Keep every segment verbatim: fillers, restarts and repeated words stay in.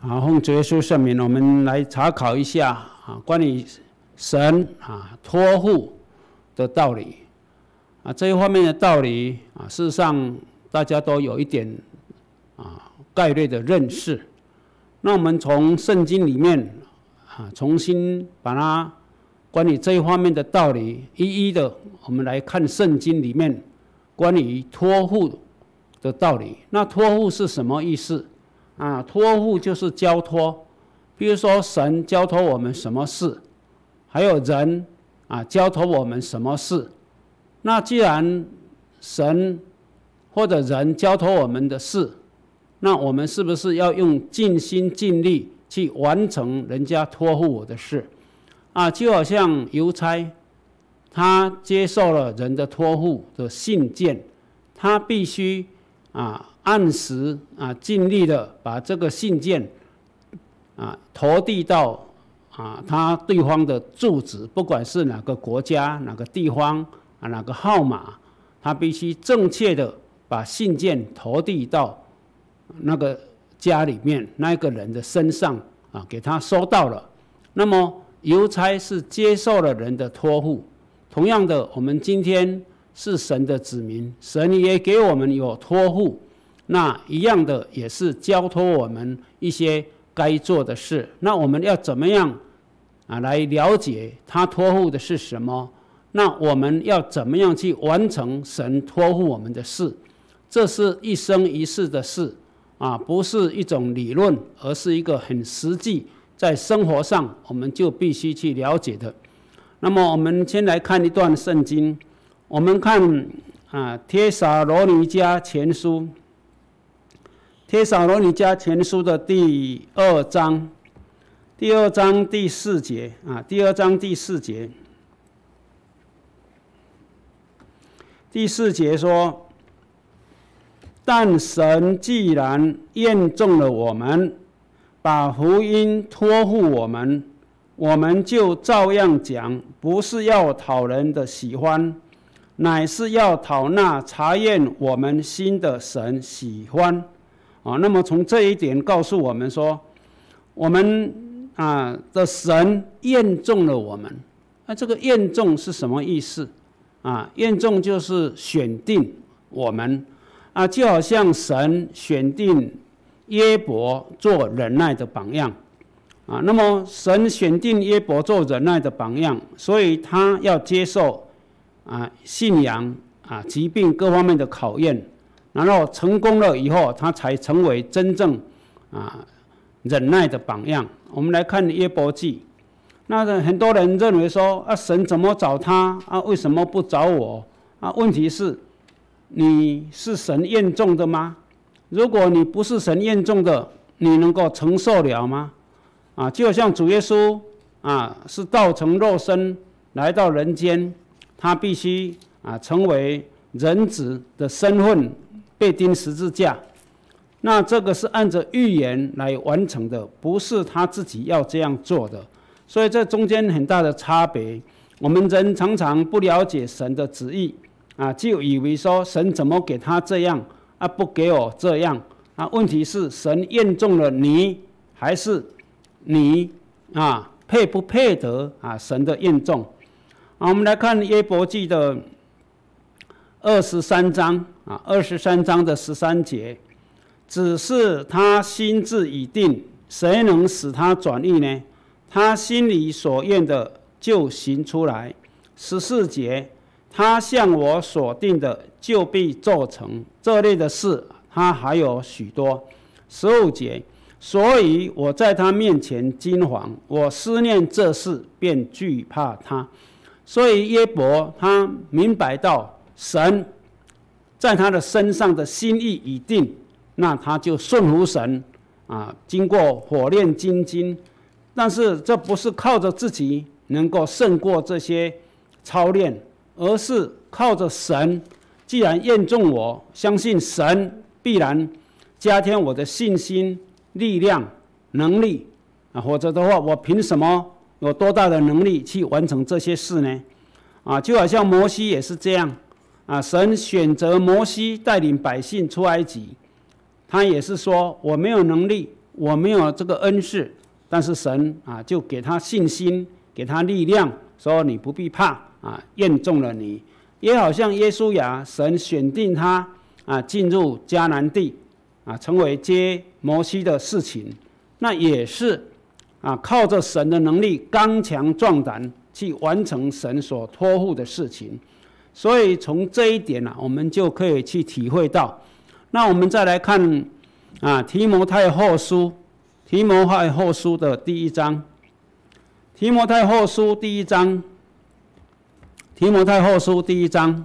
啊，奉主耶稣圣名，我们来查考一下啊，关于神啊托付的道理啊，这一方面的道理啊，事实上大家都有一点啊概略的认识。那我们从圣经里面啊，重新把它关于这一方面的道理，一一的我们来看圣经里面关于托付的道理。那托付是什么意思？啊，托付就是交托，比如说神交托我们什么事，还有人啊交托我们什么事。那既然神或者人交托我们的事，那我们是不是要用尽心尽力去完成人家托付我的事？啊，就好像邮差，他接受了人的托付的信件，他必须啊。按时啊，尽力的把这个信件啊投递到啊他对方的住址，不管是哪个国家、哪个地方啊、哪个号码，他必须正确的把信件投递到那个家里面那个人的身上啊，给他收到了。那么邮差是接受了人的托付，同样的，我们今天是神的子民，神也给我们有托付。那一样的也是交托我们一些该做的事，那我们要怎么样啊来了解他托付的是什么？那我们要怎么样去完成神托付我们的事？这是一生一世的事啊，不是一种理论，而是一个很实际，在生活上我们就必须去了解的。那么我们先来看一段圣经，我们看啊帖撒罗尼迦前书。帖撒罗尼迦前书的第二章，第二章第四节啊，第二章第四节，第四节说：但神既然验中了我们，把福音托付我们，我们就照样讲，不是要讨人的喜欢，乃是要讨那查验我们心的神喜欢。啊，那么从这一点告诉我们说，我们啊的神验中了我们。那这个验中是什么意思？啊，验中就是选定我们啊，就好像神选定约伯做忍耐的榜样啊。那么神选定约伯做忍耐的榜样，所以他要接受啊信仰啊疾病各方面的考验。然后成功了以后，他才成为真正啊忍耐的榜样。我们来看约伯记，那很多人认为说啊，神怎么找他啊？为什么不找我啊？问题是，你是神验中的吗？如果你不是神验中的，你能够承受了吗？啊，就像主耶稣啊，是道成肉身来到人间，他必须啊成为人子的身份。被钉十字架，那这个是按着预言来完成的，不是他自己要这样做的。所以这中间很大的差别。我们人常常不了解神的旨意啊，就以为说神怎么给他这样啊，不给我这样啊？问题是神验中了你，还是你啊配不配得啊神的验中？啊，我们来看约伯记的二十三章。啊，二十三章的十三节，只是他心志已定，谁能使他转意呢？他心里所愿的就行出来。十四节，他向我所定的就必做成。这类的事，他还有许多。十五节，所以我在他面前惊惶，我思念这事，便惧怕他。所以约伯他明白到神在他的身上的心意已定，那他就顺服神啊，经过火炼金经。但是这不是靠着自己能够胜过这些操练，而是靠着神。既然验中我，相信神必然加添我的信心、力量、能力啊，否则的话，我凭什么有多大的能力去完成这些事呢？啊，就好像摩西也是这样。啊，神选择摩西带领百姓出埃及，他也是说我没有能力我没有这个恩赐，但是神啊就给他信心，给他力量，说你不必怕啊，验中了你。也好像耶稣亚，神选定他啊进入迦南地啊，成为接摩西的事情，那也是啊靠着神的能力刚强壮胆去完成神所托付的事情。所以从这一点啊，我们就可以去体会到。那我们再来看啊提摩太后书，提摩太后书的第一章，提摩太后书第一章，提摩太后书第一章，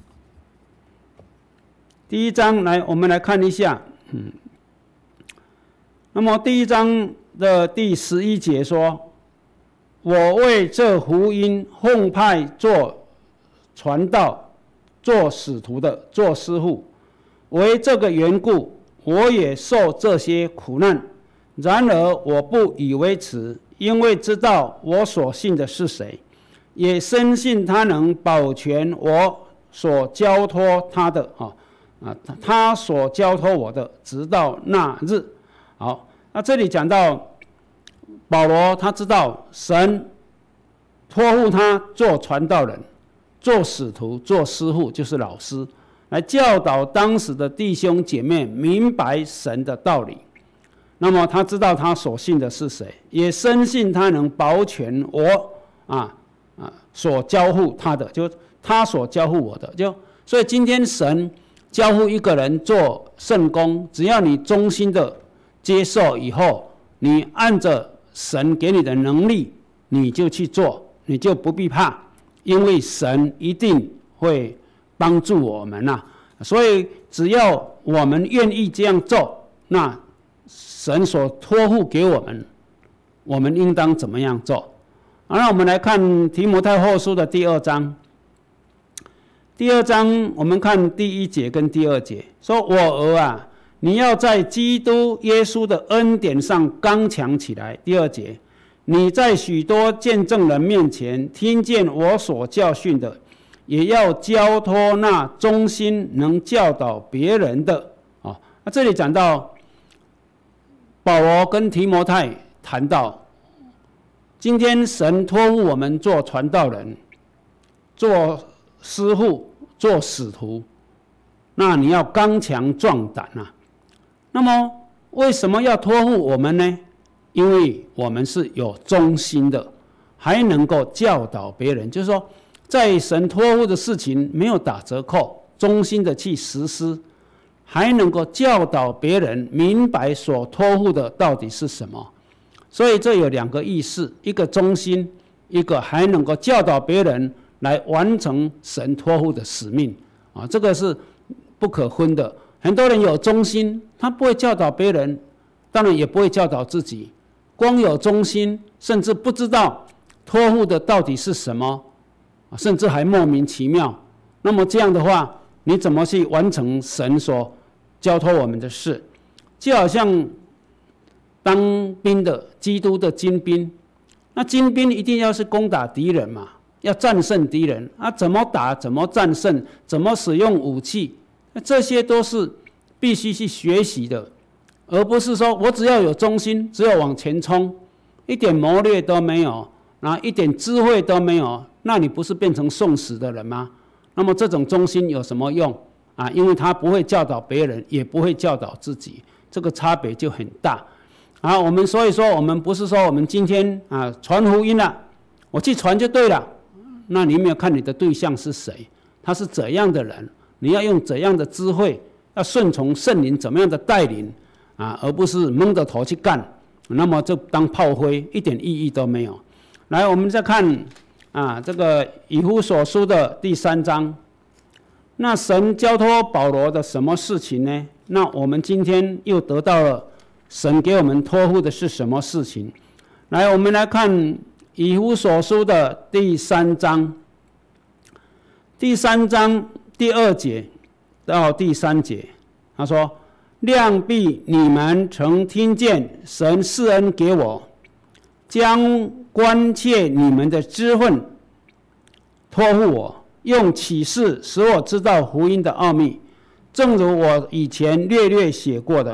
第一章来，我们来看一下。嗯，那么第一章的第十一节说：“我为这福音奉派做传道、做使徒的，做师傅。为这个缘故，我也受这些苦难。然而我不以为耻，因为知道我所信的是谁，也深信他能保全我所交托他的啊啊，他所交托我的，直到那日。”好，那这里讲到保罗，他知道神托付他做传道人、做使徒、做师傅，就是老师，来教导当时的弟兄姐妹明白神的道理。那么他知道他所信的是谁，也深信他能保全我啊啊所交付他的，就他所交付我的。就所以今天神交付一个人做圣工，只要你忠心的接受以后，你按着神给你的能力，你就去做，你就不必怕，因为神一定会帮助我们呐、啊。所以只要我们愿意这样做，那神所托付给我们，我们应当怎么样做？好，那我们来看提摩太后书的第二章。第二章我们看第一节跟第二节，说：“我儿啊，你要在基督耶稣的恩典上刚强起来。”第二节，你在许多见证人面前听见我所教训的，也要交托那忠心能教导别人的。啊，那这里讲到保罗跟提摩太谈到，今天神托付我们做传道人、做师傅、做使徒，那你要刚强壮胆啊。那么为什么要托付我们呢？因为我们是有忠心的，还能够教导别人，就是说在神托付的事情没有打折扣，忠心的去实施，还能够教导别人明白所托付的到底是什么。所以这有两个意思，一个忠心，一个还能够教导别人来完成神托付的使命啊，这个是不可分的。很多人有忠心，他不会教导别人，当然也不会教导自己。光有忠心，甚至不知道托付的到底是什么，甚至还莫名其妙。那么这样的话，你怎么去完成神所交托我们的事？就好像当兵的基督的精兵，那精兵一定要是攻打敌人嘛，要战胜敌人啊，怎么打，怎么战胜，怎么使用武器，这些都是必须去学习的，而不是说我只要有忠心，只有往前冲，一点谋略都没有，然后一点智慧都没有，那你不是变成送死的人吗？那么这种忠心有什么用啊？因为他不会教导别人，也不会教导自己，这个差别就很大。啊，我们所以说，我们不是说我们今天啊传福音了，我去传就对了。那你有没有看你的对象是谁？他是怎样的人？你要用怎样的智慧，要顺从圣灵怎么样的带领啊，而不是蒙着头去干，那么就当炮灰，一点意义都没有。来，我们再看啊，这个以弗所书的第三章。那神交托保罗的什么事情呢？那我们今天又得到了神给我们托付的是什么事情？来，我们来看以弗所书的第三章，第三章第二节到第三节，他说：“量必你们曾听见神施恩给我，将关切你们的职分托付我，用启示使我知道福音的奥秘，正如我以前略略写过的。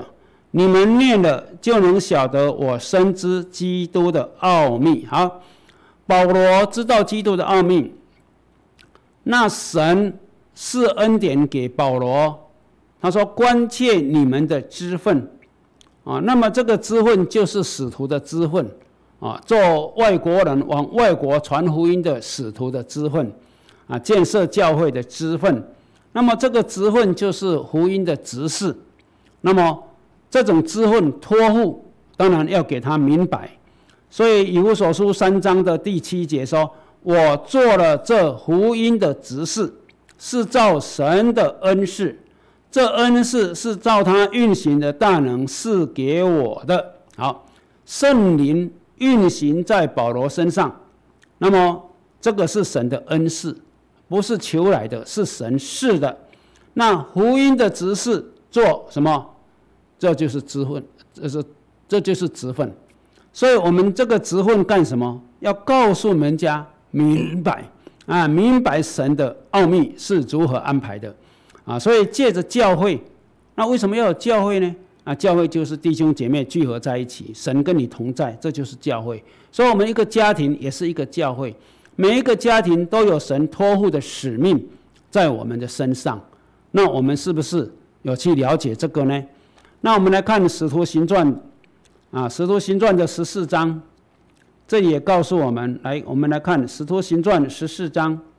你们念了就能晓得我深知基督的奥秘。好，保罗知道基督的奥秘，那神是恩典给保罗，他说关切你们的职分啊，那么这个职分就是使徒的职分啊，做外国人往外国传福音的使徒的职分啊，建设教会的职分。那么这个职分就是福音的执事，那么这种职分托付，当然要给他明白。所以以弗所书三章的第七节说：“我做了这福音的执事。”是照神的恩赐，这恩赐是照他运行的大能赐给我的。好，圣灵运行在保罗身上，那么这个是神的恩赐，不是求来的，是神赐的。那福音的执事做什么？这就是职分，这是这就是职分。所以我们这个职分干什么？要告诉人家明白。啊，明白神的奥秘是如何安排的，啊，所以借着教会，那为什么要有教会呢？啊，教会就是弟兄姐妹聚合在一起，神跟你同在，这就是教会。所以，我们一个家庭也是一个教会，每一个家庭都有神托付的使命在我们的身上。那我们是不是有去了解这个呢？那我们来看《使徒行传》啊，《使徒行传》的十四章。这里也告诉我们，来，我们来看《使徒行传》十四章，《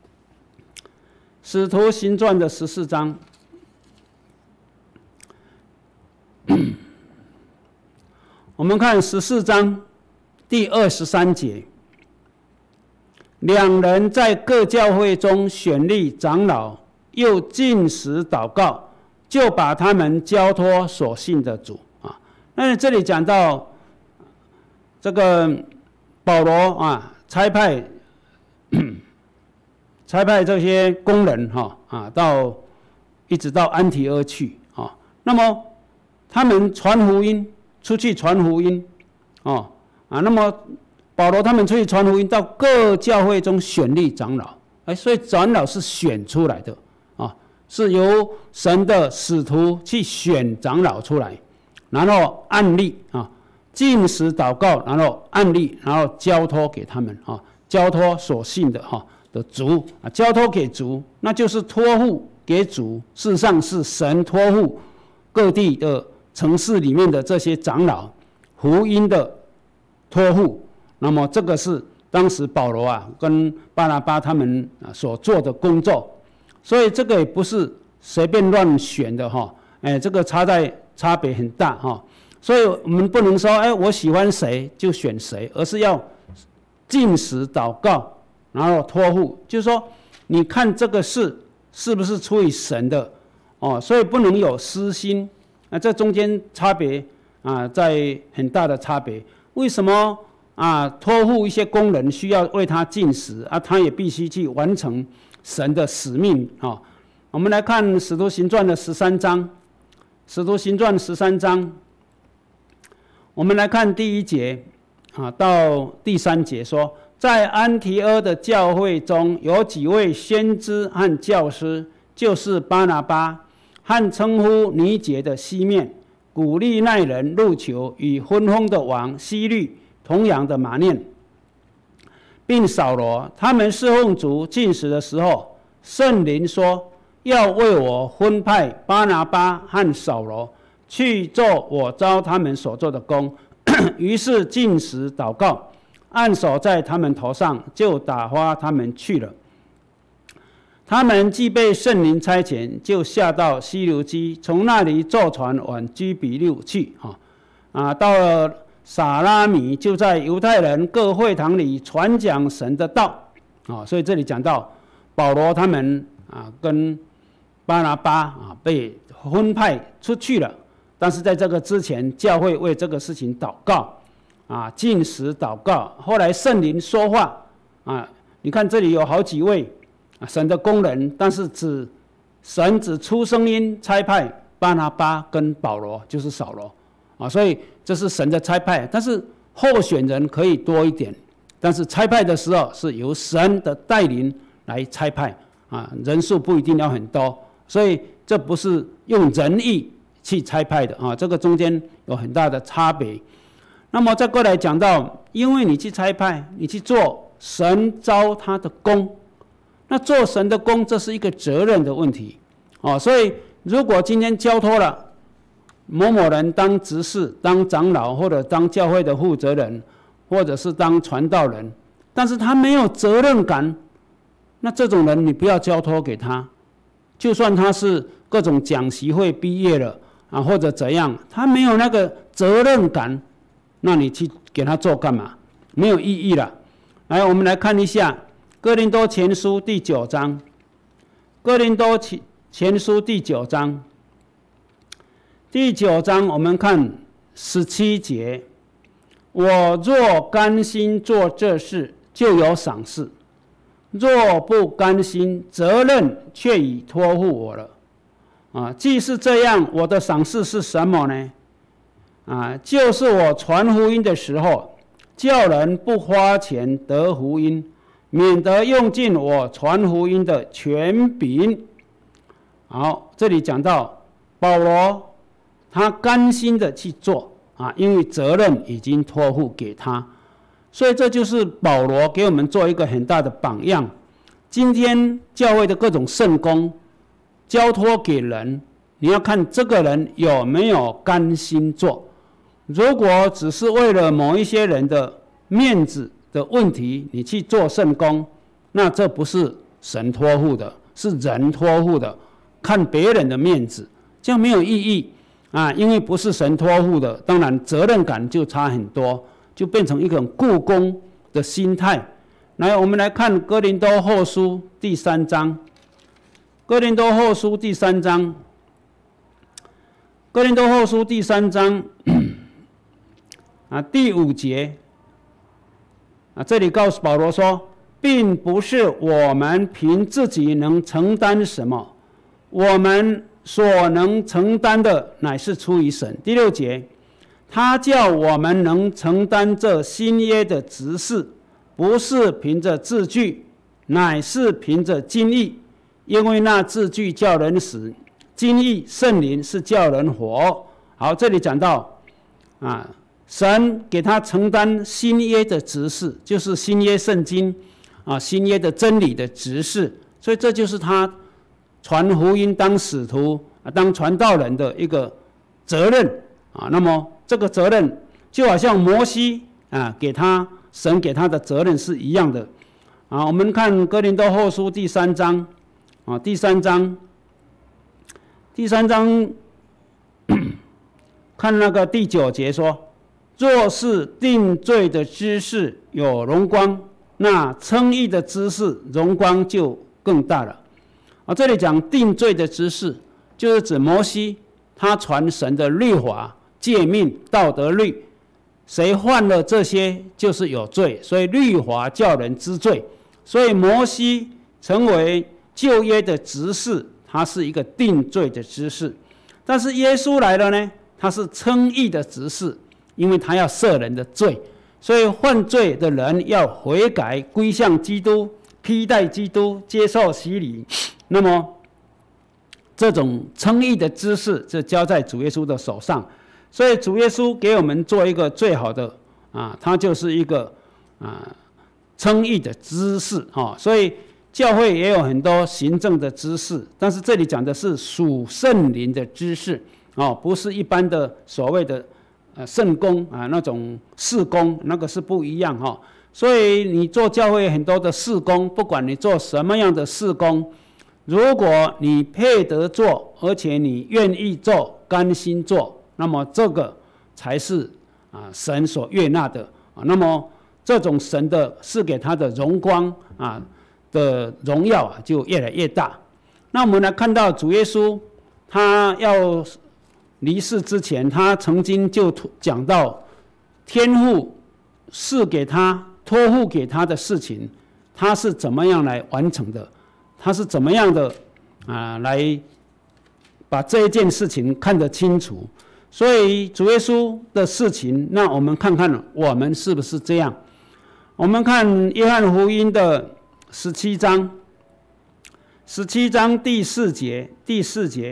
使徒行传》的十四章，我们看十四章第二十三节，两人在各教会中选立长老，又禁食祷告，就把他们交托所信的主啊。那这里讲到这个。保罗啊，差派差派这些工人哈啊，到一直到安提阿去啊。那么他们传福音，出去传福音哦啊。那么保罗他们出去传福音，到各教会中选立长老，哎，所以长老是选出来的啊，是由神的使徒去选长老出来，然后按立啊。禁食祷告，然后按立，然后交托给他们啊，交托所信的哈的主啊，交托给主，那就是托付给主。事实上是神托付各地的城市里面的这些长老福音的托付。那么这个是当时保罗啊跟巴拿巴他们所做的工作，所以这个也不是随便乱选的哈，哎，这个差在差别很大哈。所以我们不能说，哎，我喜欢谁就选谁，而是要禁食祷告，然后托付，就是说，你看这个事是不是出于神的，哦，所以不能有私心，啊，这中间差别啊，在很大的差别。为什么啊？托付一些工人需要为他禁食啊，他也必须去完成神的使命啊。我们来看《使徒行传》的十三章，《使徒行传》十三章。我们来看第一节啊到第三节说，在安提阿的教会中有几位先知和教师，就是巴拿巴和称呼尼结的西面、古利奈人路求与分封的王希律同样的马念，并扫罗。他们侍奉主禁食的时候，圣灵说要为我分派巴拿巴和扫罗去做我召他们所做的工，于是禁食祷告，按手在他们头上，就打发他们去了。他们既被圣灵差遣，就下到西流基，从那里坐船往居比路去。啊，到了撒拉米，就在犹太人各会堂里传讲神的道。啊，所以这里讲到保罗他们啊，跟巴拿巴啊被分派出去了。但是在这个之前，教会为这个事情祷告，啊，禁食祷告。后来圣灵说话，啊，你看这里有好几位啊神的工人，但是只神只出声音差派巴拿巴跟保罗，就是扫罗，啊，所以这是神的差派。但是候选人可以多一点，但是差派的时候是由神的带领来差派，啊，人数不一定要很多，所以这不是用人意去差派的啊，这个中间有很大的差别。那么再过来讲到，因为你去差派，你去做神召他的工，那做神的工，这是一个责任的问题哦。所以如果今天交托了某某人当执事、当长老，或者当教会的负责人，或者是当传道人，但是他没有责任感，那这种人你不要交托给他。就算他是各种讲习会毕业了啊，或者怎样，他没有那个责任感，那你去给他做干嘛？没有意义了。来，我们来看一下《哥林多前书》第九章，《哥林多前书》第九章，第九章我们看十七节：我若甘心做这事，就有赏赐；若不甘心，责任却已托付我了。啊，既是这样，我的赏赐是什么呢？啊，就是我传福音的时候，叫人不花钱得福音，免得用尽我传福音的权柄。好，这里讲到保罗，他甘心的去做啊，因为责任已经托付给他，所以这就是保罗给我们做一个很大的榜样。今天教会的各种圣工交托给人，你要看这个人有没有甘心做。如果只是为了某一些人的面子的问题，你去做圣工，那这不是神托付的，是人托付的，看别人的面子，这样没有意义啊！因为不是神托付的，当然责任感就差很多，就变成一种雇工的心态。来，我们来看哥林多后书第三章，哥林多后书第三章，哥林多后书第三章。啊，第五节啊，这里告诉保罗说，并不是我们凭自己能承担什么，我们所能承担的乃是出于神。第六节，他叫我们能承担这新约的职事，不是凭着字句，乃是凭着经意，因为那字句叫人死，经意圣灵是叫人活。好，这里讲到啊。神给他承担新约的职事，就是新约圣经啊，新约的真理的职事，所以这就是他传福音、当使徒、啊、当传道人的一个责任啊。那么这个责任就好像摩西啊给他神给他的责任是一样的啊。我们看哥林多后书第三章啊，第三章，第三章看那个第九节说。若是定罪的知识有荣光，那称义的知识荣光就更大了。啊，这里讲定罪的知识，就是指摩西他传神的律法、诫命、道德律，谁犯了这些就是有罪，所以律法叫人知罪。所以摩西成为旧约的执事，他是一个定罪的执事。但是耶稣来了呢，他是称义的执事。因为他要赦人的罪，所以犯罪的人要悔改归向基督，披戴基督，接受洗礼。那么这种称义的知识就交在主耶稣的手上，所以主耶稣给我们做一个最好的啊，他就是一个啊称义的知识啊。所以教会也有很多行政的知识，但是这里讲的是属圣灵的知识啊，不是一般的所谓的。呃，圣工啊，那种事工，那个是不一样哈、哦。所以你做教会很多的事工，不管你做什么样的事工，如果你配得做，而且你愿意做，甘心做，那么这个才是啊神所悦纳的啊。那么这种神的赐给他的荣光啊的荣耀啊，就越来越大。那我们来看到主耶稣，他要。离世之前，他曾经就讲到天父赐给他、托付给他的事情，他是怎么样来完成的？他是怎么样的啊来把这一件事情看得清楚？所以主耶稣的事情，那我们看看我们是不是这样？我们看约翰福音的十七章，十七章第四节，第四节。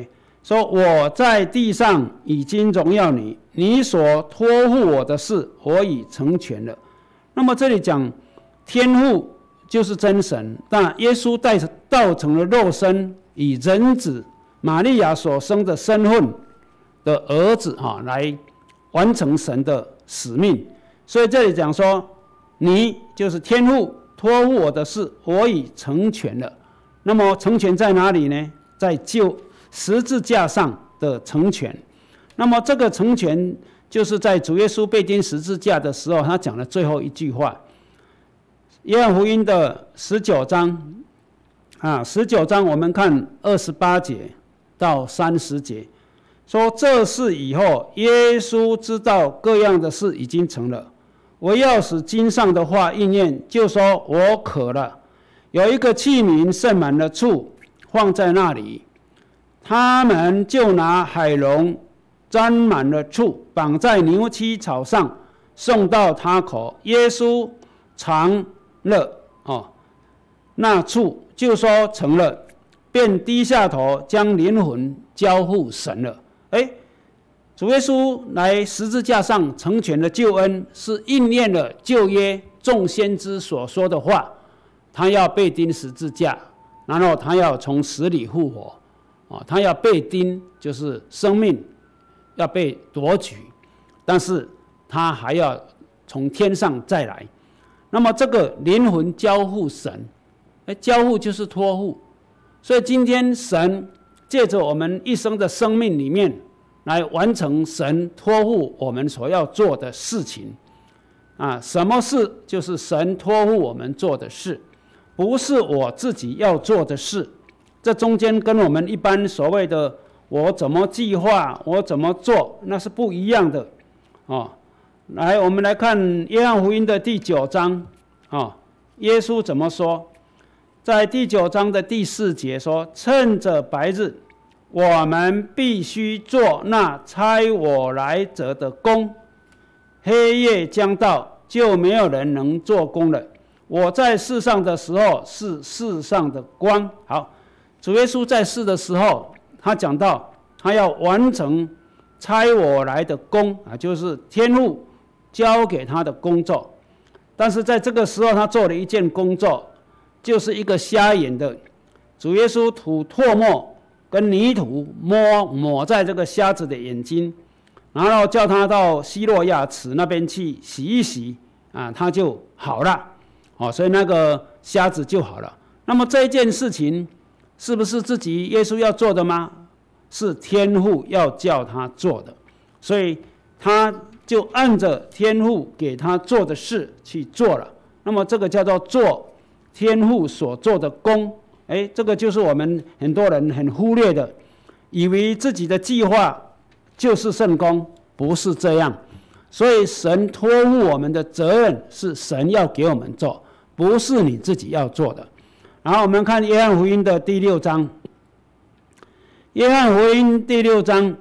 说我在地上已经荣耀你，你所托付我的事，我已成全了。那么这里讲天父就是真神，但耶稣带道成了肉身，以人子玛利亚所生的身份的儿子哈，来完成神的使命。所以这里讲说，你就是天父托付我的事，我已成全了。那么成全在哪里呢？在救十字架上的成全。那么这个成全，就是在主耶稣被钉十字架的时候，他讲的最后一句话。约翰福音的十九章啊，十九章我们看二十八节到三十节，说这事以后，耶稣知道各样的事已经成了，我要使经上的话应验，就说我渴了。有一个器皿盛满了醋，放在那里，他们就拿海龙沾满了醋，绑在牛膝草上，送到他口。耶稣尝了哦，那醋就说成了，便低下头，将灵魂交付神了。哎，主耶稣来十字架上成全了救恩，是应验了旧约众先知所说的话。他要被钉十字架，然后他要从死里复活，啊，他要被钉，就是生命要被夺取，但是他还要从天上再来。那么这个灵魂交付神，哎，交付就是托付，所以今天神借着我们一生的生命里面，来完成神托付我们所要做的事情。啊，什么事？就是神托付我们做的事。不是我自己要做的事，这中间跟我们一般所谓的我怎么计划，我怎么做，那是不一样的哦。来，我们来看约翰福音的第九章哦，耶稣怎么说？在第九章的第四节说：“趁着白日，我们必须做那差我来者的工；黑夜将到，就没有人能做工了。我在世上的时候是世上的光。”好，主耶稣在世的时候，他讲到他要完成差我来的工啊，就是天父交给他的工作。但是在这个时候，他做了一件工作，就是一个瞎眼的主耶稣吐唾沫跟泥土摸抹在这个瞎子的眼睛，然后叫他到西洛亚池那边去洗一洗啊，他就好了。哦，所以那个瞎子就好了。那么这一件事情是不是自己耶稣要做的吗？是天父要叫他做的，所以他就按着天父给他做的事去做了。那么这个叫做做天父所做的工。哎，这个就是我们很多人很忽略的，以为自己的计划就是圣工，不是这样。所以神托付我们的责任是神要给我们做，不是你自己要做的。然后我们看约翰福音的第六章，约翰福音第六章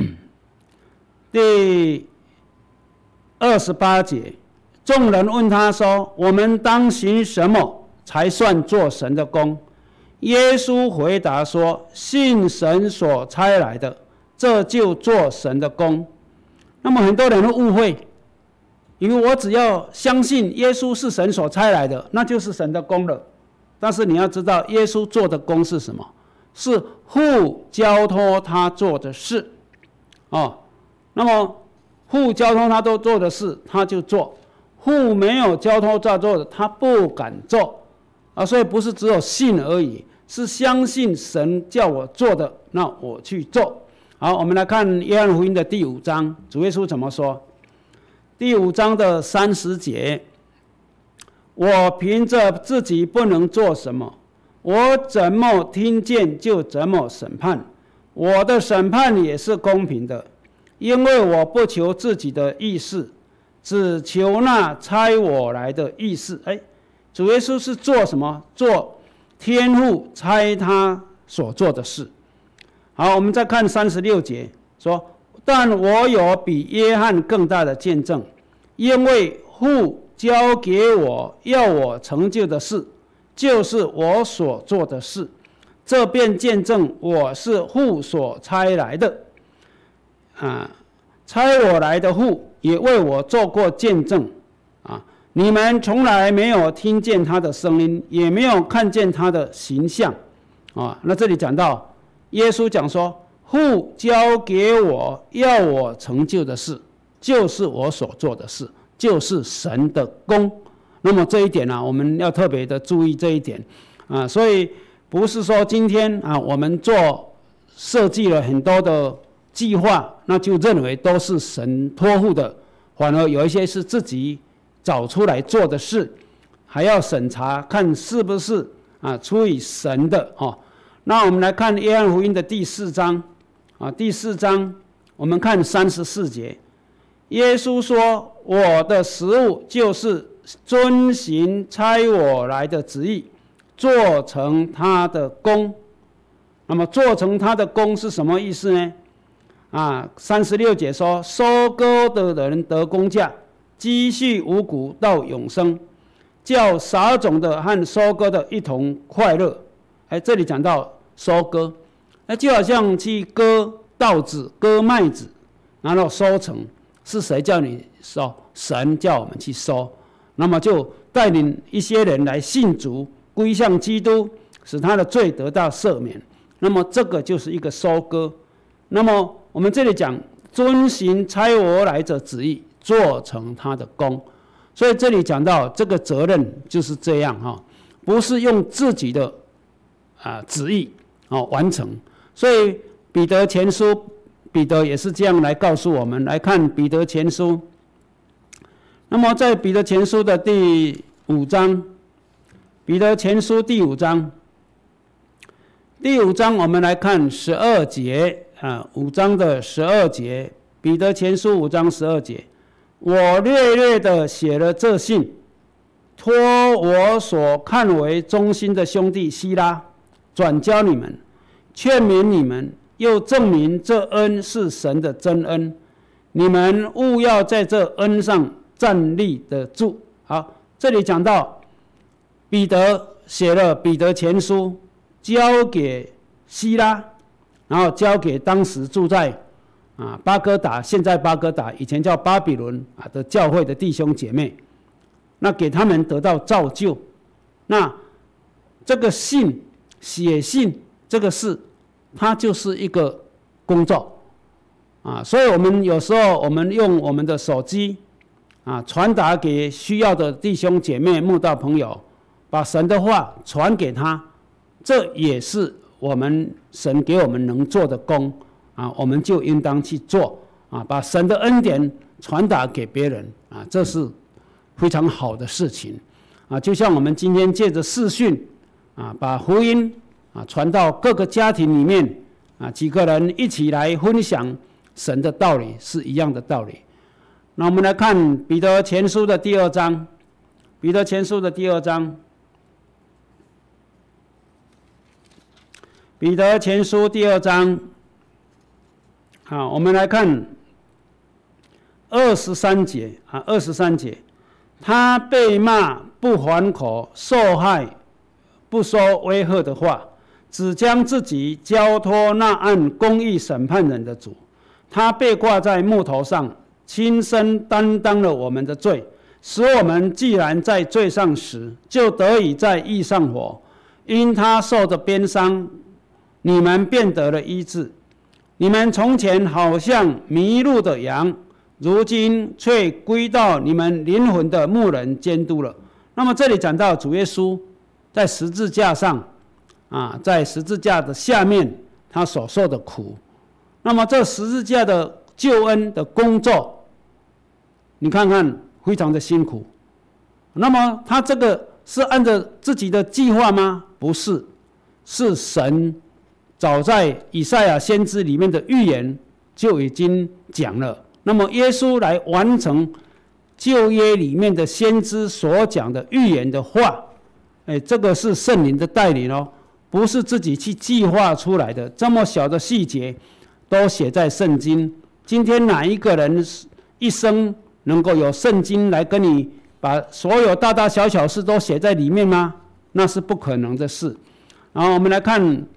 第二十八节，众人问他说：“我们当行什么才算做神的工？”耶稣回答说：“信神所差来的，这就做神的工。”那么很多人会误会，因为我只要相信耶稣是神所差来的，那就是神的工了。但是你要知道，耶稣做的工是什么？是父交托他做的事，哦。那么父交托他都做的事，他就做；父没有交托他做的，他不敢做。啊，所以不是只有信而已，是相信神叫我做的，那我去做。好，我们来看约翰福音的第五章，主耶稣怎么说？第五章的三十节，我凭着自己不能做什么，我怎么听见就怎么审判，我的审判也是公平的，因为我不求自己的意思，只求那差我来的意思。哎，主耶稣是做什么？做天父差他所做的事。好，我们再看三十六节，说：“但我有比约翰更大的见证，因为父交给我要我成就的事，就是我所做的事。 这便见证我是父所差来的。啊，差我来的父也为我做过见证。啊，你们从来没有听见他的声音，也没有看见他的形象。啊，那这里讲到耶稣讲说，父交给我要我成就的事，就是我所做的事，就是神的工。那么这一点呢、啊，我们要特别的注意这一点啊。所以不是说今天啊，我们做设计了很多的计划，那就认为都是神托付的，反而有一些是自己找出来做的事，还要审查看是不是啊出于神的哦。那我们来看约翰福音的第四章啊，第四章我们看三十四节，耶稣说：“我的食物就是遵行差我来的旨意，做成他的工。”那么做成他的工是什么意思呢？啊，三十六节说：“收割的人得工价，积蓄五谷到永生，叫撒种的和收割的一同快乐。”哎，这里讲到收割，那就好像去割稻子、割麦子，然后收成，是谁叫你收？神叫我们去收。那么就带领一些人来信主，归向基督，使他的罪得到赦免。那么这个就是一个收割。那么我们这里讲遵行差我来者旨意，做成他的工。所以这里讲到这个责任就是这样哈，不是用自己的啊旨意哦完成。所以彼得前书，彼得也是这样来告诉我们。来看彼得前书，那么在彼得前书的第五章，彼得前书第五章，第五章我们来看十二节啊，五章的十二节，彼得前书五章十二节，我略略的写了这信，托我所看为忠心的兄弟希拉转交你们，劝勉你们，又证明这恩是神的真恩，你们务要在这恩上站立得住。好，这里讲到彼得写了彼得前书，交给希拉，然后交给当时住在啊巴哥达，现在巴哥达，以前叫巴比伦啊的教会的弟兄姐妹，那给他们得到造就。那这个信写信这个事，它就是一个工作啊，所以我们有时候我们用我们的手机啊传达给需要的弟兄姐妹、慕道朋友，把神的话传给他，这也是我们神给我们能做的工啊，我们就应当去做啊，把神的恩典传达给别人啊，这是非常好的事情啊。就像我们今天借着视讯啊，把福音啊传到各个家庭里面啊，几个人一起来分享神的道理是一样的道理。那我们来看彼得前书的第二章，彼得前书的第二章。彼得前书第二章，好，我们来看二十三节啊，二十三节，他被骂不还口，受害不说威吓的话，只将自己交托那按公义审判人的主。他被挂在木头上，亲身担当了我们的罪，使我们既然在罪上死，就得以在义上活。因他受的鞭伤，你们便得了医治。你们从前好像迷路的羊，如今却归到你们灵魂的牧人监督了。那么这里讲到主耶稣在十字架上啊，在十字架的下面他所受的苦。那么这十字架的救恩的工作，你看看非常的辛苦。那么他这个是按照自己的计划吗？不是，是神早在以赛亚先知里面的预言就已经讲了。那么耶稣来完成旧约里面的先知所讲的预言的话，哎，这个是圣灵的带领哦，不是自己去计划出来的。这么小的细节都写在圣经。今天哪一个人一生能够有圣经来跟你把所有大大小小事都写在里面吗？那是不可能的事。然后我们来看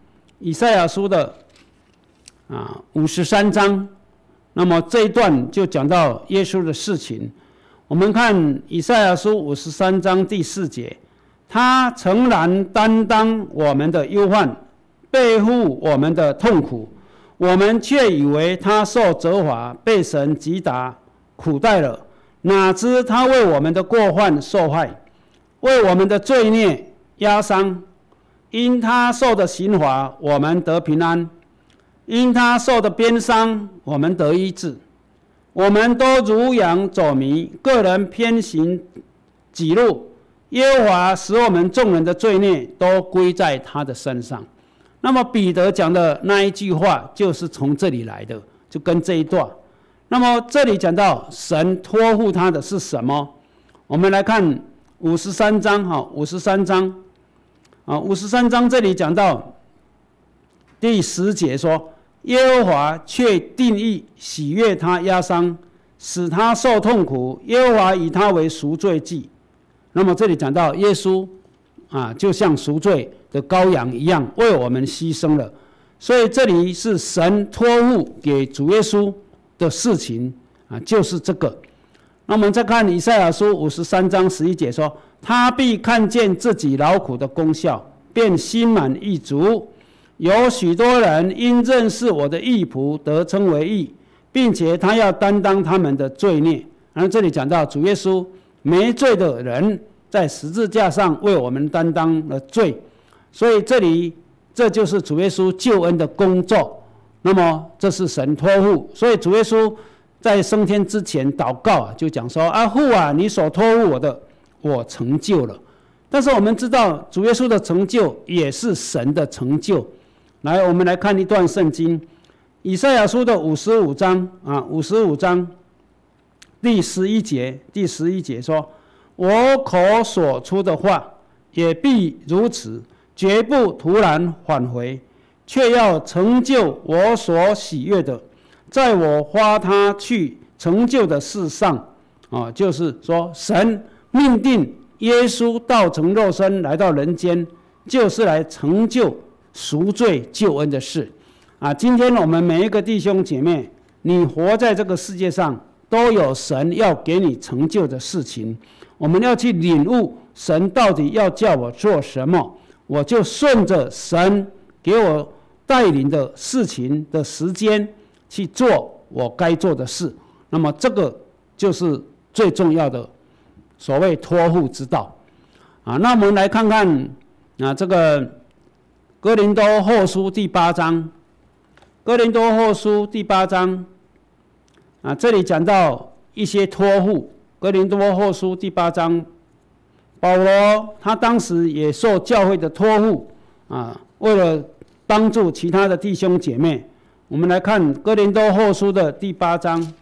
以赛亚书的啊五十三章，那么这一段就讲到耶稣的事情。我们看以赛亚书五十三章第四节，他诚然担当我们的忧患，背负我们的痛苦，我们却以为他受责罚，被神击打苦待了。哪知他为我们的过犯受害，为我们的罪孽压伤。因他受的刑罚，我们得平安；因他受的鞭伤，我们得医治。我们都如羊走迷，个人偏行己路。耶和华使我们众人的罪孽都归在他的身上。那么彼得讲的那一句话，就是从这里来的，就跟这一段。那么这里讲到神托付他的是什么？我们来看五十三章，哈，五十三章。啊，五十三章这里讲到第十节说，耶和华却定义喜悦他压伤，使他受痛苦，耶和华以他为赎罪祭。那么这里讲到耶稣啊，就像赎罪的羔羊一样，为我们牺牲了。所以这里是神托付给主耶稣的事情啊，就是这个。那我们再看以赛亚书五十三章十一节说，他必看见自己劳苦的功效，便心满意足。有许多人因认识我的义仆得称为义，并且他要担当他们的罪孽。然后这里讲到主耶稣没罪的人在十字架上为我们担当了罪，所以这里这就是主耶稣救恩的工作。那么这是神托付，所以主耶稣在升天之前祷告就讲说，啊父啊，你所托付我的，我成就了。但是我们知道主耶稣的成就也是神的成就。来，我们来看一段圣经，以赛亚书的五十五章啊，五十五章第十一节，第十一节说，我口所出的话也必如此，绝不突然返回，却要成就我所喜悦的，在我发他去成就的事上啊，就是说神命定耶稣道成肉身来到人间，就是来成就赎罪救恩的事啊。今天我们每一个弟兄姐妹，你活在这个世界上，都有神要给你成就的事情。我们要去领悟神到底要叫我做什么，我就顺着神给我带领的事情的时间去做我该做的事。那么这个就是最重要的所谓托付之道啊。那我们来看看啊，这个哥林多后书第八章，哥林多后书第八章啊，这里讲到一些托付。哥林多后书第八章，保罗他当时也受教会的托付啊，为了帮助其他的弟兄姐妹。我们来看哥林多后书的第八章，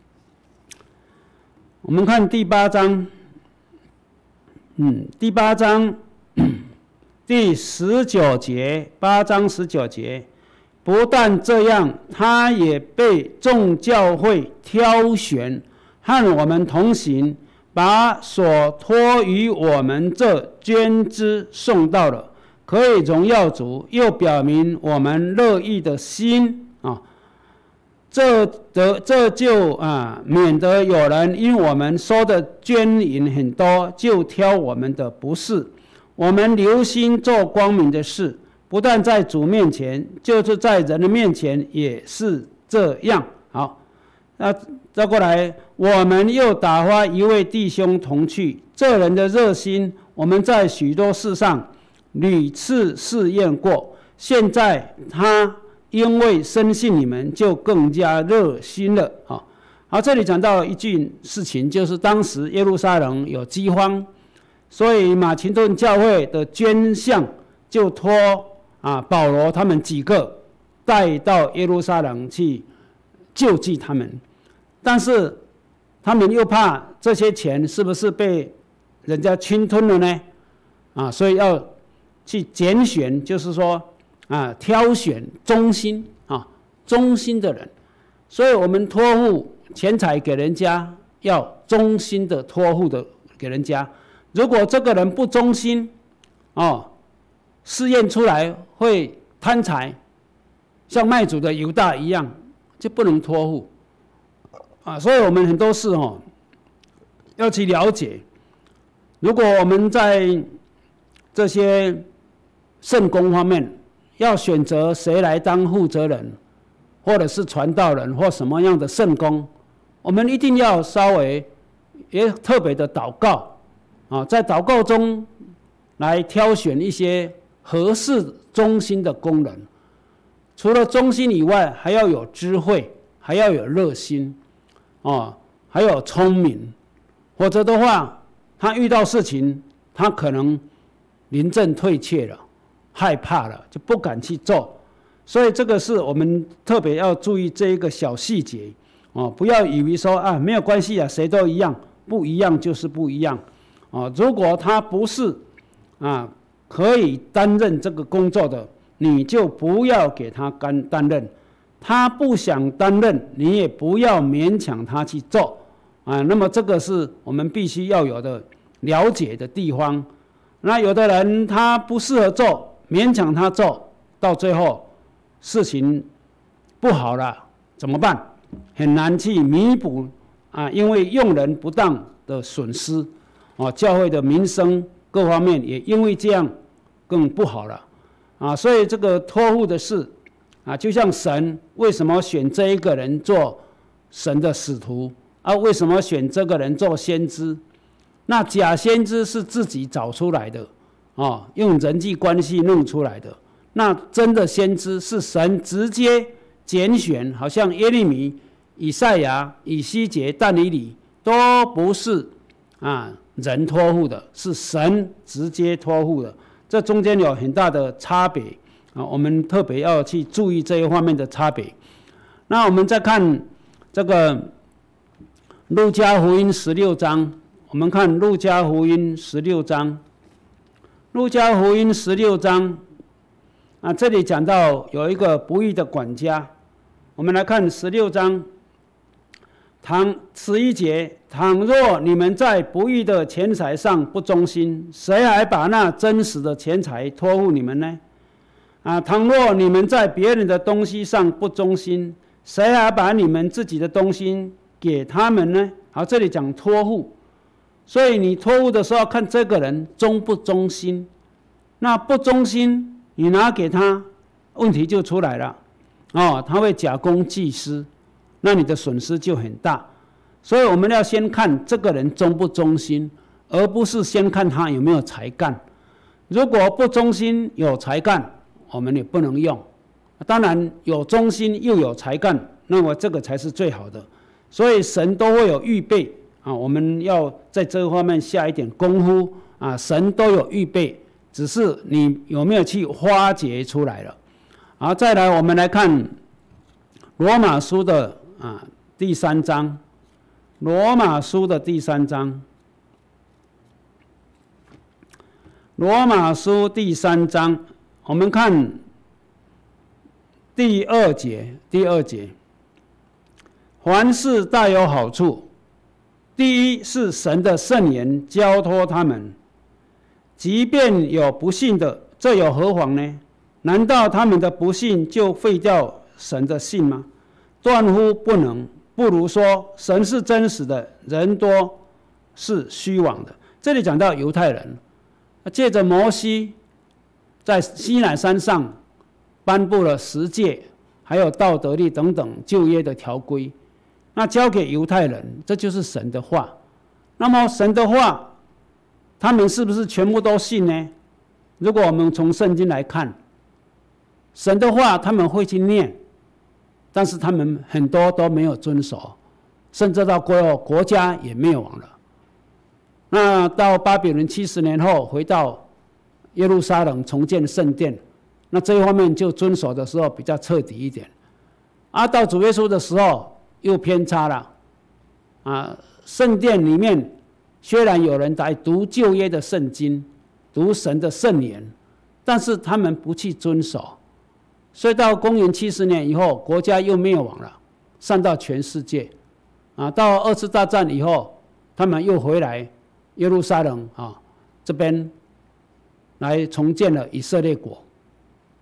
我们看第八章，嗯，第八章第十九节，八章十九节，不但这样，他也被众教会挑选，和我们同行，把所托于我们这捐资送到了，可以荣耀主，又表明我们乐意的心啊。这得这就啊，免得有人因我们收的捐银很多，就挑我们的不是。我们留心做光明的事，不但在主面前，就是在人的面前也是这样。好，那再过来，我们又打发一位弟兄同去，这人的热心，我们在许多事上屡次试验过，现在他因为深信你们，就更加热心了。好，好，这里讲到一件事情，就是当时耶路撒冷有饥荒，所以马其顿教会的捐项就托啊保罗他们几个带到耶路撒冷去救济他们。但是他们又怕这些钱是不是被人家侵吞了呢？啊，所以要去拣选，就是说啊，挑选忠心啊，忠心的人。所以我们托付钱财给人家，要忠心的托付的给人家。如果这个人不忠心，哦，试验出来会贪财，像卖主的犹大一样，就不能托付啊。所以我们很多事哦，要去了解。如果我们在这些圣工方面要选择谁来当负责人，或者是传道人或什么样的圣工，我们一定要稍微也特别的祷告啊，在祷告中来挑选一些合适忠心的工人。除了忠心以外，还要有智慧，还要有热心啊，还有聪明，否则的话，他遇到事情，他可能临阵退却了，害怕了，就不敢去做。所以这个是我们特别要注意这一个小细节哦，不要以为说啊没有关系啊，谁都一样，不一样就是不一样哦。如果他不是啊可以担任这个工作的，你就不要给他担担任；他不想担任，你也不要勉强他去做啊。那么这个是我们必须要有的了解的地方。那有的人他不适合做，勉强他做，到最后事情不好了，怎么办？很难去弥补啊，因为用人不当的损失，哦，教会的民生各方面也因为这样更不好了啊。所以这个托付的事啊，就像神为什么选这一个人做神的使徒啊？为什么选这个人做先知？那假先知是自己找出来的啊，用人际关系弄出来的。那真的先知是神直接拣选，好像耶利米、以赛亚、以西结、但以理都不是啊人托付的，是神直接托付的。这中间有很大的差别啊，我们特别要去注意这一方面的差别。那我们再看这个路加福音十六章，我们看路加福音十六章，路加福音十六章。啊，这里讲到有一个不义的管家，我们来看十六章，倘十一节，倘若你们在不义的钱财上不忠心，谁还把那真实的钱财托付你们呢？啊，倘若你们在别人的东西上不忠心，谁还把你们自己的东西给他们呢？好，这里讲托付，所以你托付的时候要看这个人忠不忠心，那不忠心。你拿给他，问题就出来了，哦，他会假公济私，那你的损失就很大。所以我们要先看这个人忠不忠心，而不是先看他有没有才干。如果不忠心有才干，我们也不能用。当然有忠心又有才干，那么这个才是最好的。所以神都会有预备啊，我们要在这方面下一点功夫啊，神都有预备。只是你有没有去发掘出来了？好，再来我们来看罗马书的啊第三章，罗马书的第三章，罗马书第三章，我们看第二节，第二节，凡事大有好处。第一是神的圣言交托他们。即便有不信的，这有何妨呢？难道他们的不信就废掉神的信吗？断乎不能。不如说，神是真实的，人多是虚妄的。这里讲到犹太人，借着摩西在西乃山上颁布了十诫，还有道德律等等旧约的条规，那交给犹太人，这就是神的话。那么神的话，他们是不是全部都信呢？如果我们从圣经来看，神的话他们会去念，但是他们很多都没有遵守，甚至到国国家也灭亡了。那到巴比伦七十年后，回到耶路撒冷重建圣殿，那这一方面就遵守的时候比较彻底一点。啊，到主耶稣的时候又偏差了。啊，圣殿里面。虽然有人来读旧约的圣经，读神的圣言，但是他们不去遵守，所以到公元七十年以后，国家又灭亡了，散到全世界。啊，到二次大战以后，他们又回来耶路撒冷啊这边来重建了以色列国。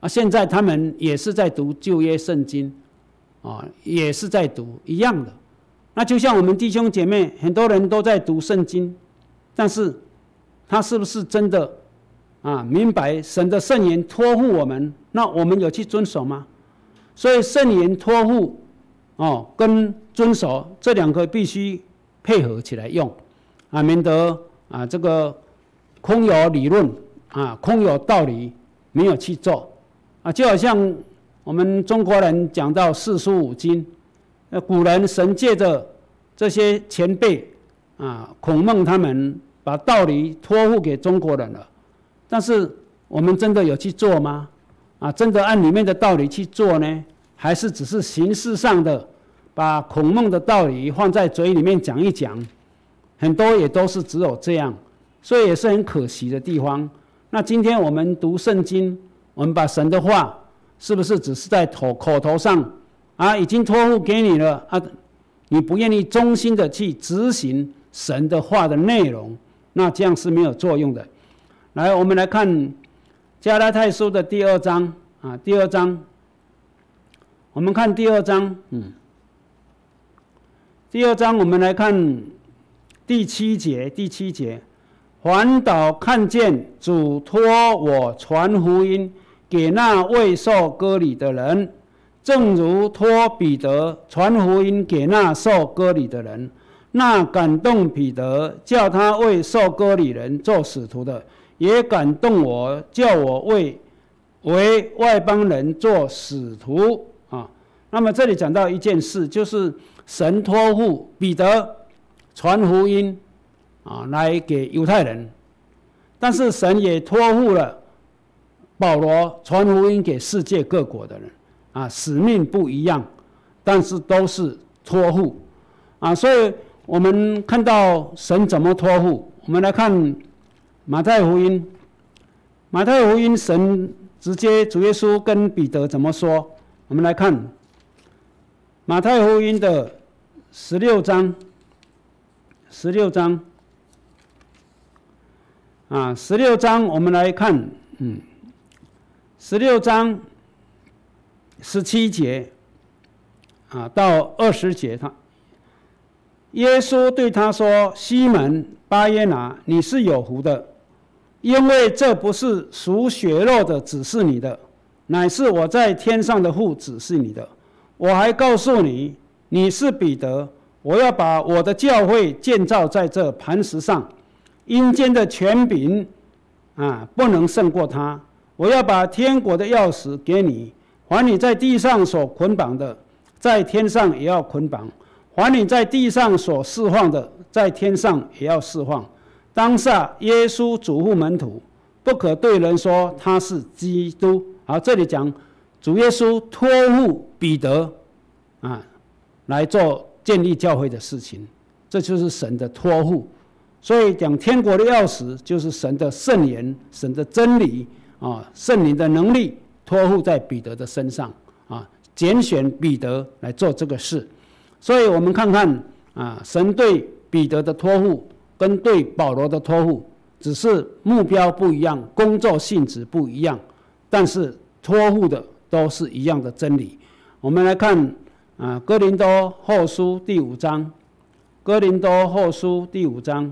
啊，现在他们也是在读旧约圣经，啊，也是在读一样的。那就像我们弟兄姐妹，很多人都在读圣经，但是他是不是真的啊明白神的圣言托付我们？那我们有去遵守吗？所以圣言托付哦跟遵守这两个必须配合起来用啊，免得啊这个空有理论啊空有道理没有去做啊，就好像我们中国人讲到四书五经。那古人神借着这些前辈啊，孔孟他们把道理托付给中国人了，但是我们真的有去做吗？啊，真的按里面的道理去做呢，还是只是形式上的把孔孟的道理放在嘴里面讲一讲？很多也都是只有这样，所以也是很可惜的地方。那今天我们读圣经，我们把神的话是不是只是在口口头上？啊，已经托付给你了啊，你不愿意忠心的去执行神的话的内容，那这样是没有作用的。来，我们来看加拉太书的第二章啊，第二章，我们看第二章，嗯，第二章我们来看第七节，第七节，环岛看见主托我传福音给那未受割礼的人。正如托彼得传福音给那受割礼的人，那感动彼得叫他为受割礼人做使徒的，也感动我，叫我为为外邦人做使徒啊。那么这里讲到一件事，就是神托付彼得传福音啊，来给犹太人，但是神也托付了保罗传福音给世界各国的人。啊，使命不一样，但是都是托付啊，所以我们看到神怎么托付。我们来看马太福音，马太福音神直接主耶稣跟彼得怎么说？我们来看马太福音的十六章，十六章啊，十六章我们来看，嗯，十六章。十七节啊到二十节，他耶稣对他说：“西门巴耶拿，你是有福的，因为这不是属血肉的指示你的，乃是我在天上的父指示你的。我还告诉你，你是彼得，我要把我的教会建造在这磐石上，阴间的权柄啊不能胜过他。我要把天国的钥匙给你。”凡你在地上所捆绑的，在天上也要捆绑；凡你在地上所释放的，在天上也要释放。当下，耶稣嘱咐门徒，不可对人说他是基督。好，这里讲主耶稣托付彼得啊，来做建立教会的事情，这就是神的托付。所以讲天国的钥匙，就是神的圣言、神的真理啊，圣灵的能力。托付在彼得的身上啊，拣选彼得来做这个事，所以我们看看啊，神对彼得的托付跟对保罗的托付，只是目标不一样，工作性质不一样，但是托付的都是一样的真理。我们来看啊，哥林多后书第五章，哥林多后书第五章，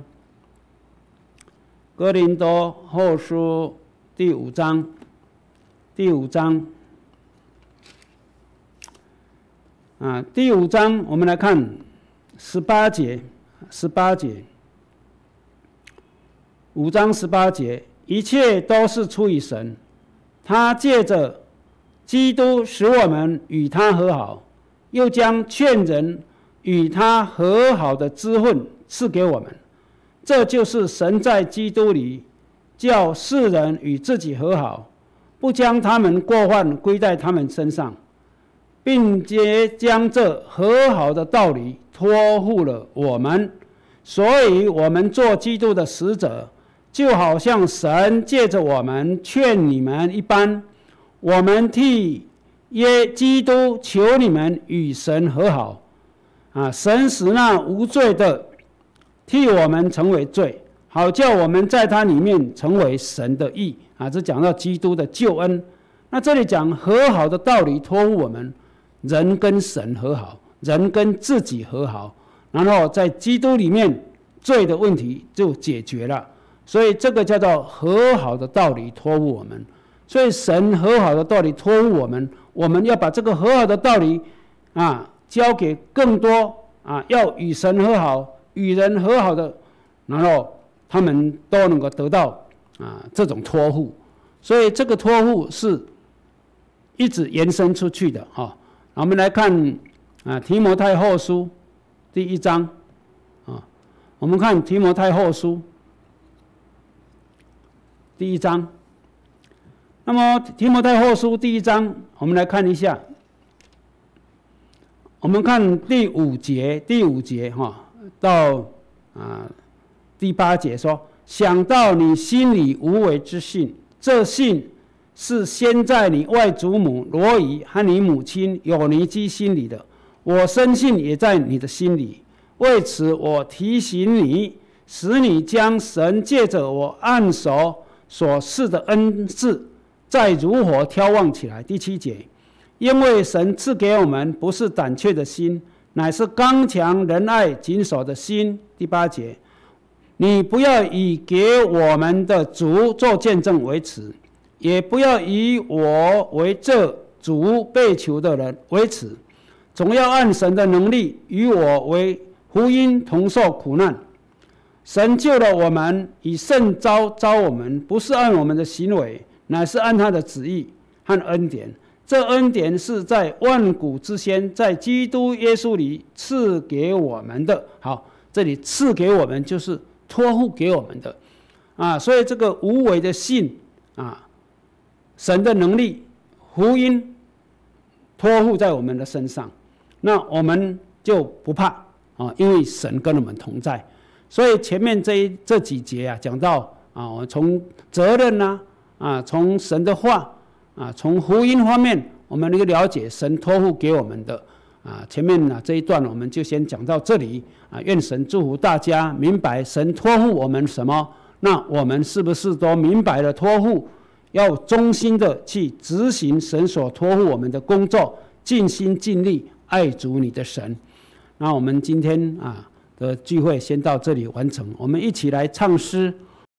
哥林多后书第五章。第五章啊，第五章我们来看十八节，十八节，五章十八节，一切都是出于神，他借着基督使我们与他和好，又将劝人与他和好的职分赐给我们。这就是神在基督里叫世人与自己和好。不将他们过犯归在他们身上，并且将这和好的道理托付了我们，所以我们做基督的使者，就好像神借着我们劝你们一般。我们替耶基督求你们与神和好，啊，神使那无罪的替我们成为罪，好叫我们在他里面成为神的义。啊，这讲到基督的救恩， 那这里讲和好的道理托付我们，人跟神和好，人跟自己和好，然后在基督里面罪的问题就解决了。所以这个叫做和好的道理托付我们。所以神和好的道理托付我们，我们要把这个和好的道理啊交给更多啊要与神和好、与人和好的，然后他们都能够得到啊这种托付。所以这个托付是一直延伸出去的啊。我们来看啊提摩太后书第一章啊，我们看提摩太后书第一章。那么提摩太后书第一章，我们来看一下。我们看第五节，第五节哈到啊第八节说：想到你心里无为之信，这信是先在你外祖母罗以和你母亲有尼基心里的，我深信也在你的心里。为此，我提醒你，使你将神借着我按手所赐的恩赐，再如火挑旺起来。第七节，因为神赐给我们不是胆怯的心，乃是刚强仁爱谨守的心。第八节，你不要以给我们的主做见证为耻，也不要以我为这主被囚的人为耻，总要按神的能力与我为福音同受苦难。神救了我们，以圣召召我们，不是按我们的行为，乃是按他的旨意和恩典。这恩典是在万古之先，在基督耶稣里赐给我们的。好，这里赐给我们就是托付给我们的啊，所以这个无为的信啊，神的能力、福音托付在我们的身上，那我们就不怕啊，因为神跟我们同在。所以前面这一这几节啊，讲到啊，我从责任呐啊，从神的话啊，从福音方面，我们能够了解神托付给我们的啊。前面呢这一段我们就先讲到这里啊。愿神祝福大家明白神托付我们什么，那我们是不是都明白了托付？要忠心的去执行神所托付我们的工作，尽心尽力爱主你的神。那我们今天啊的聚会先到这里完成，我们一起来唱诗。